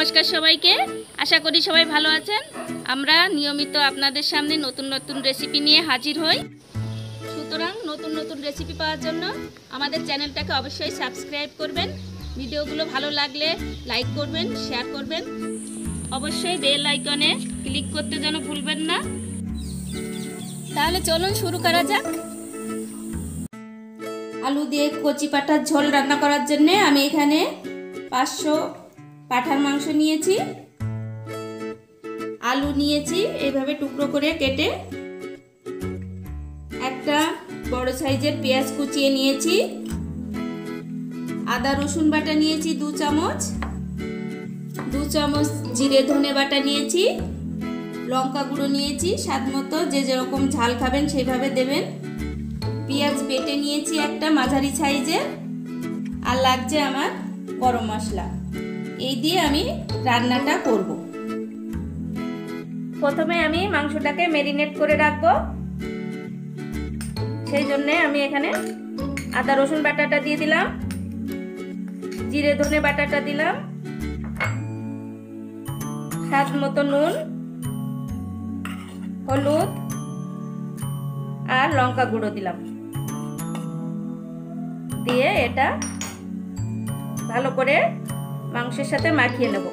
নমস্কার সবাইকে। আশা করি সবাই ভালো আছেন। আমরা নিয়মিত আপনাদের সামনে নতুন নতুন রেসিপি নিয়ে হাজির হই। সুতরাং নতুন নতুন রেসিপি পাওয়ার জন্য আমাদের চ্যানেলটাকে অবশ্যই সাবস্ক্রাইব করবেন। ভিডিওগুলো ভালো লাগলে লাইক করবেন, শেয়ার করবেন। অবশ্যই বেল আইকনে ক্লিক করতে যেন ভুলবেন না। তাহলে চলুন শুরু করা যাক। আলু দিয়ে কচি পাঁঠার ঝোল রান্না করার জন্য আমি এখানে 500 পাঁঠার মাংস নিয়েছি, আলু নিয়েছি এইভাবে টুকরো করে কেটে, একটা বড় সাইজের পেঁয়াজ কুচিয়ে নিয়েছি, আদা রসুন বাটা নিয়েছি 2 চামচ, 2 চামচ জিরে ধনে বাটা নিয়েছি, লঙ্কা গুঁড়ো নিয়েছি স্বাদ মতো, যে যেরকম ঝাল খাবেন সেইভাবে দেবেন। পেঁয়াজ বেটে নিয়েছি একটা মাঝারি সাইজের, আর লাগছে আমার গরম মশলা। এই দিয়ে আমি রান্নাটা করব। প্রথমে আমি মাংসটাকে ম্যারিনেট করে রাখবো, সেই জন্য আমি এখানে আদা রসুন বাটাটা দিয়ে দিলাম, জিরে ধনে বাটাটা দিলাম, স্বাদ মতো নুন, হলুদ আর লঙ্কা গুঁড়ো দিলাম। দিয়ে এটা ভালো করে মাংসের সাথে মাখিয়ে নেব।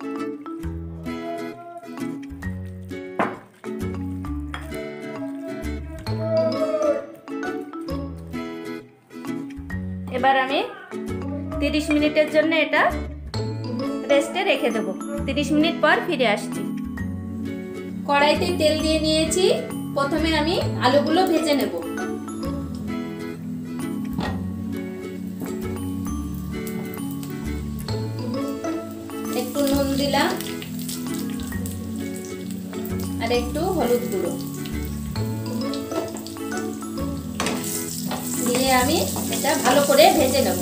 এবার আমি 30 মিনিটের জন্য এটা রেস্টে রেখে দেব। 30 মিনিট পর ফিরে আসছি। কড়াইতে তেল দিয়ে নিয়েছি। প্রথমে আমি আলুগুলো ভেজে নেব। একটু নুন দিলাম আর একটু হলুদ গুঁড়ো দিয়ে আমি এটা ভালো করে ভেজে নেব।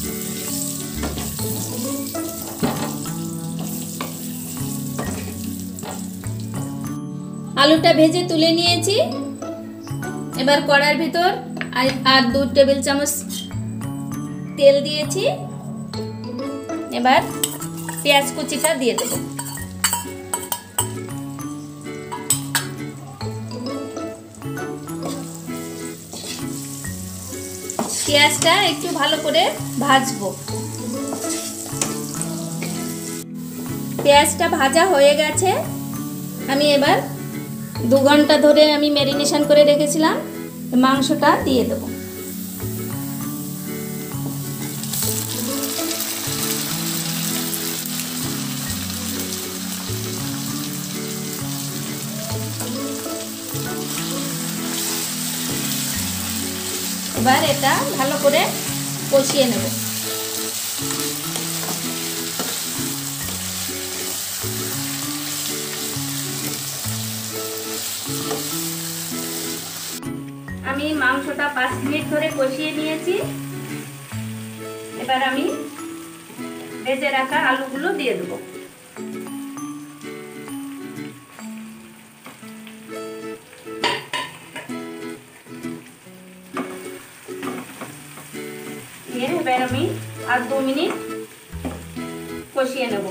আলুটা ভেজে তুলে নিয়েছি। এবার কড়াইয়ের ভিতর আর 2 টেবিল চামচ তেল দিয়েছি। এবার পেঁয়াজ কুচিটা দিয়ে দেব। পেঁয়াজটা একটু ভালো করে ভাজবো। পেঁয়াজটা ভাজা হয়ে গেছে। আমি এবার 2 ঘন্টা ধরে আমি ম্যারিনেশন করে রেখেছিলাম মাংসটা দিয়ে দেব। এবার এটা ভালো করে কষিয়ে নেব। আমি মাংসটা 5 মিনিট ধরে কষিয়ে নিয়েছি। এবার আমি ভেজে রাখা আলুগুলো দিয়ে দেব। এবার আমি আর 2 মিনিট কষিয়ে নেব।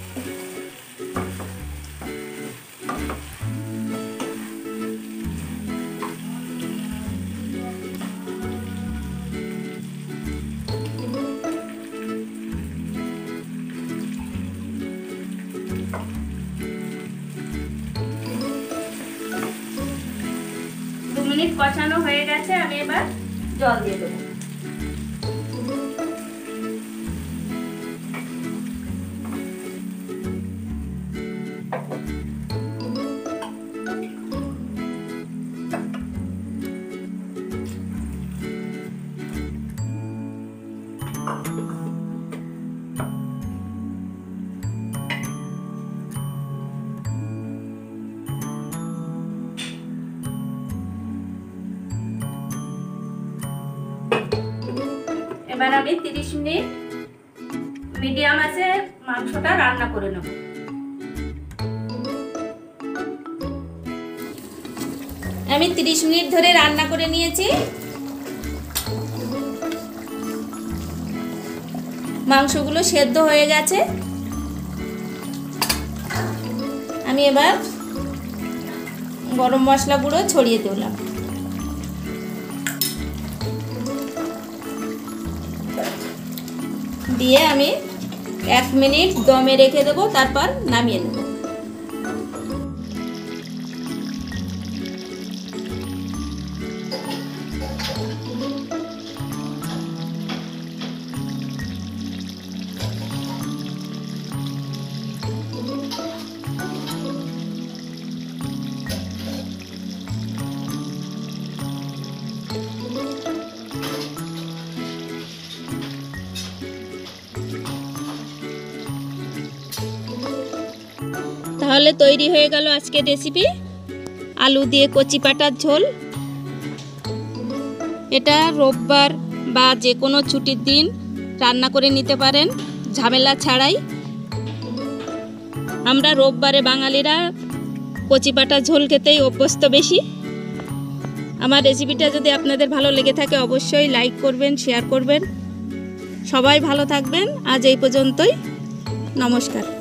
মিনিট কষানো হয়ে গেছে। আমি এবার জল দিয়ে দেবো। এবার আমি 30 মিনিট মিডিয়াম আঁচে মাংসটা রান্না করে নেব। আমি 30 মিনিট ধরে রান্না করে নিয়েছি। মাংসগুলো সেদ্ধ হয়ে গেছে। আমি এবার গরম মশলা গুঁড়ো ছড়িয়ে দিলাম। দিয়ে আমি 1 মিনিট দমে রেখে দেবো, তারপর নামিয়ে নেব। তাহলে তৈরি হয়ে গেল আজকের রেসিপি, আলু দিয়ে কচি পাটার ঝোল। এটা রোববার বা যে কোনো ছুটির দিন রান্না করে নিতে পারেন ঝামেলা ছাড়াই। আমরা রোববারে বাঙালিরা কচি পাটার ঝোল খেতেই অভ্যস্ত বেশি। আমার রেসিপিটা যদি আপনাদের ভালো লেগে থাকে অবশ্যই লাইক করবেন, শেয়ার করবেন। সবাই ভালো থাকবেন। আজ এই পর্যন্তই। নমস্কার।